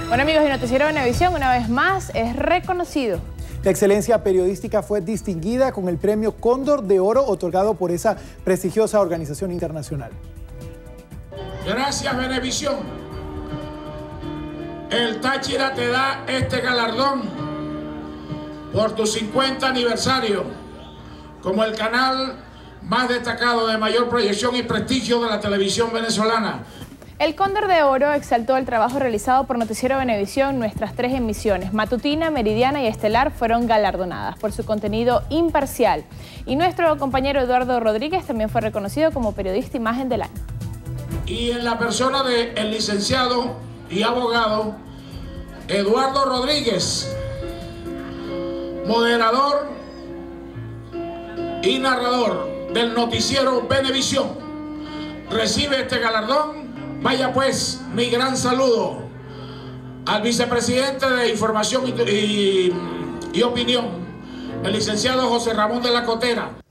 Bueno, amigos de Noticiero Venevisión, una vez más es reconocido. La excelencia periodística fue distinguida con el premio Cóndor de Oro otorgado por esa prestigiosa organización internacional. Gracias, Venevisión. El Táchira te da este galardón por tu 50 aniversario como el canal más destacado de mayor proyección y prestigio de la televisión venezolana. El Cóndor de Oro exaltó el trabajo realizado por Noticiero Venevisión. Nuestras 3 emisiones, matutina, meridiana y estelar, fueron galardonadas por su contenido imparcial. Y nuestro compañero Eduardo Rodríguez también fue reconocido como periodista imagen del año. Y en la persona del licenciado y abogado Eduardo Rodríguez, moderador y narrador del Noticiero Venevisión, recibe este galardón. Vaya pues mi gran saludo al vicepresidente de Información y Opinión, el licenciado José Ramón de la Cotera.